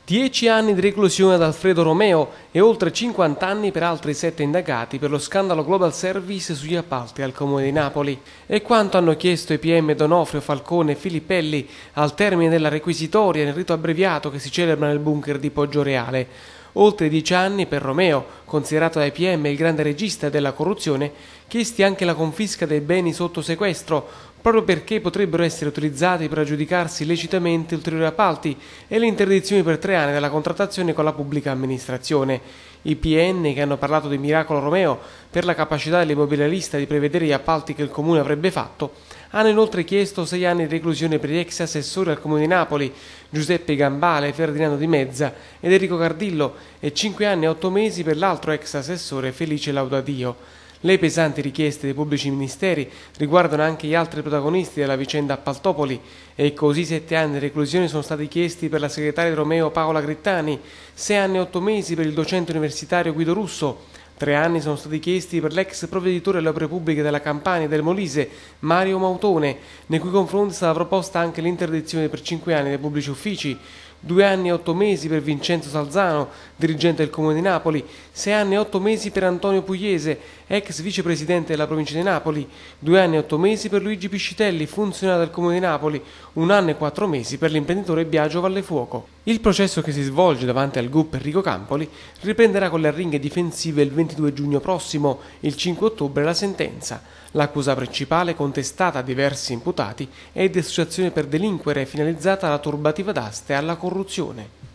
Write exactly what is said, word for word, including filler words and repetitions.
Dieci anni di reclusione ad Alfredo Romeo e oltre cinquanta anni per altri sette indagati per lo scandalo Global Service sugli appalti al Comune di Napoli. È quanto hanno chiesto i P M Donofrio, Falcone e Filippelli al termine della requisitoria nel rito abbreviato che si celebra nel bunker di Poggioreale. Oltre dieci anni per Romeo, considerato dai P M il grande regista della corruzione, chiesti anche la confisca dei beni sotto sequestro, proprio perché potrebbero essere utilizzati per aggiudicarsi illecitamente ulteriori appalti, e le interdizioni per tre anni della contrattazione con la pubblica amministrazione. I P N, che hanno parlato di Miracolo Romeo per la capacità dell'immobiliarista di prevedere gli appalti che il Comune avrebbe fatto, hanno inoltre chiesto sei anni di reclusione per gli ex assessori al Comune di Napoli, Giuseppe Gambale, Ferdinando Di Mezza ed Enrico Cardillo, e cinque anni e otto mesi per l'altro ex assessore Felice Laudadio. Le pesanti richieste dei pubblici ministeri riguardano anche gli altri protagonisti della vicenda Appaltopoli, e così sette anni di reclusione sono stati chiesti per la segretaria di Romeo Paola Grittani, sei anni e otto mesi per il docente universitario Guido Russo, tre anni sono stati chiesti per l'ex provveditore alle opere pubbliche della Campania e del Molise, Mario Mautone, nei cui confronti è stata proposta anche l'interdizione per cinque anni dei pubblici uffici, due anni e otto mesi per Vincenzo Salzano, dirigente del Comune di Napoli, sei anni e otto mesi per Antonio Pugliese, ex vicepresidente della provincia di Napoli, due anni e otto mesi per Luigi Piscitelli, funzionario del Comune di Napoli, un anno e quattro mesi per l'imprenditore Biagio Vallefuoco. Il processo, che si svolge davanti al G U P Enrico Campoli, riprenderà con le arringhe difensive il ventidue giugno prossimo, il cinque ottobre la sentenza. L'accusa principale, contestata a diversi imputati, è di associazione per delinquere finalizzata alla turbativa d'aste e alla corruzione.